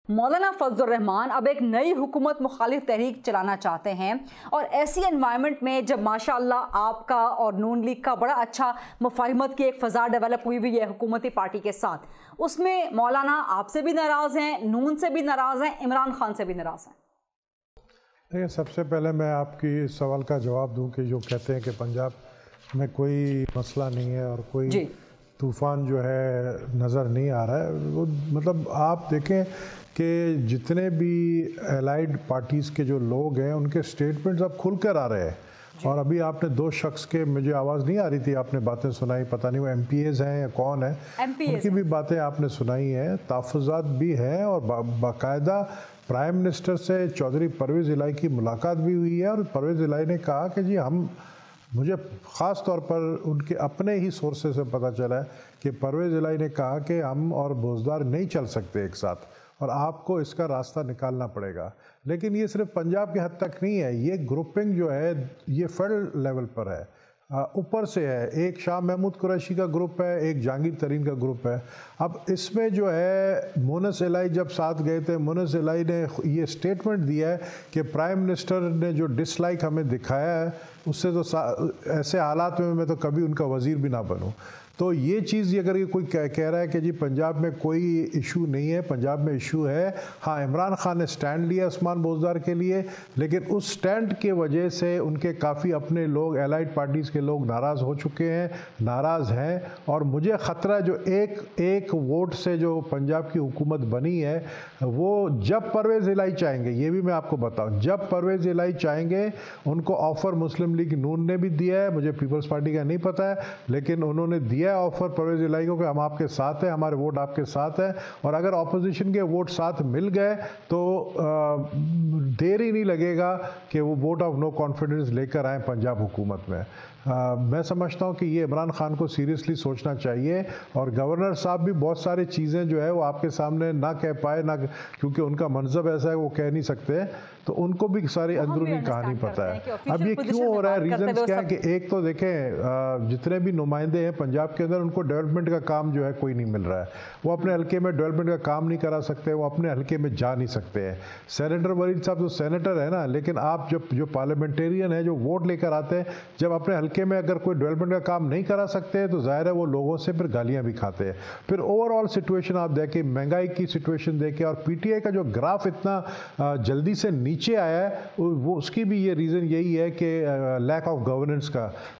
मौलाना फजल रहमान अब एक नई हुकूमत मुखालिफ तहरीक चलाना चाहते हैं और ऐसी एनवायरनमेंट में जब माशाअल्लाह आपका और नून लीग का बड़ा अच्छा मुफाहिमत की एक फ़ज़ा डेवलप हुई हुई है हुकूमती पार्टी के साथ, उसमें मौलाना आपसे भी नाराज़ हैं, नून से भी नाराज़ हैं, इमरान खान से भी नाराज़ हैं। देखिए, सबसे पहले मैं आपकी सवाल का जवाब दूं कि जो कहते हैं कि पंजाब में कोई मसला नहीं है और कोई तूफ़ान जो है नज़र नहीं आ रहा है, वो मतलब आप देखें कि जितने भी एलाइड पार्टीज़ के जो लोग हैं उनके स्टेटमेंट्स अब खुल कर आ रहे हैं। और अभी आपने दो शख्स के, मुझे आवाज़ नहीं आ रही थी, आपने बातें सुनाई, पता नहीं वो MPAs हैं या कौन है, उनकी भी बातें आपने सुनाई हैं, तहफ़्फ़ुज़ात भी हैं और बाकायदा प्राइम मिनिस्टर से चौधरी परवेज़ इलाही की मुलाकात भी हुई है और परवेज़ इलाही ने कहा कि जी मुझे ख़ास तौर पर उनके अपने ही सोर्सेज से पता चला है कि परवेज़ इलाही ने कहा कि हम और बोझदार नहीं चल सकते एक साथ और आपको इसका रास्ता निकालना पड़ेगा। लेकिन ये सिर्फ पंजाब के हद तक नहीं है, ये ग्रुपिंग जो है ये फेडरल लेवल पर है, ऊपर से है। एक शाह महमूद कुरैशी का ग्रुप है, एक जहांगीर तरीन का ग्रुप है। अब इसमें जो है मुनस इलाही जब साथ गए थे, मुनस इलाही ने ये स्टेटमेंट दिया है कि प्राइम मिनिस्टर ने जो डिसलाइक हमें दिखाया है उससे तो ऐसे हालात में मैं तो कभी उनका वज़ीर भी ना बनूं। तो ये चीज़ अगर ये कोई कह रहा है कि जी पंजाब में कोई इशू नहीं है, पंजाब में इशू है। हाँ, इमरान खान ने स्टैंड लिया उस्मान बोजदार के लिए, लेकिन उस स्टैंड के वजह से उनके काफ़ी अपने लोग, एलाइड पार्टीज़ के लोग नाराज़ हो चुके हैं, नाराज़ हैं। और मुझे ख़तरा जो एक वोट से जो पंजाब की हुकूमत बनी है, वो जब परवेज़ इलाही चाहेंगे, ये भी मैं आपको बताऊँ, जब परवेज़ इलाही चाहेंगे, उनको ऑफ़र मुस्लिम लीग नून ने भी दिया है, मुझे पीपल्स पार्टी का नहीं पता है, लेकिन उन्होंने दिया ऑफर परवेज़ इलाही को कि हम आपके साथ हैं, हमारे वोट आपके साथ हैं। और अगर ऑपोजिशन के वोट साथ मिल गए तो देर ही नहीं लगेगा कि वो वोट ऑफ नो कॉन्फिडेंस लेकर आए पंजाब हुकूमत में। मैं समझता हूँ कि ये इमरान खान को सीरियसली सोचना चाहिए। और गवर्नर साहब भी बहुत सारी चीज़ें जो है वो आपके सामने ना कह पाए, ना क्योंकि उनका मनसब ऐसा है वो कह नहीं सकते, तो उनको भी सारी अंदरूनी कहानी पता है। अब ये क्यों हो रहा है, रीजंस क्या है कि एक तो देखें जितने भी नुमाइंदे हैं पंजाब के अंदर, उनको डेवलपमेंट का काम जो है कोई नहीं मिल रहा है, वो अपने हल्के में डेवलपमेंट का काम नहीं करा सकते, वो अपने हल्के में जा नहीं सकते हैं। सेनेटर वरीद साहब तो सेनेटर है ना, लेकिन आप जो पार्लियामेंटेरियन है जो वोट लेकर आते हैं, जब अपने हल्के में अगर कोई डेवलपमेंट का काम नहीं करा सकते तो जाहिर है वो लोगों से फिर गालियां भी खाते हैं। फिर ओवरऑल सिचुएशन आप देखें, महंगाई की सिचुएशन देखें, और PTI का जो ग्राफ इतना जल्दी से नीचे आया है, वो उसकी भी ये रीज़न यही है कि लैक ऑफ गवर्नेंस का।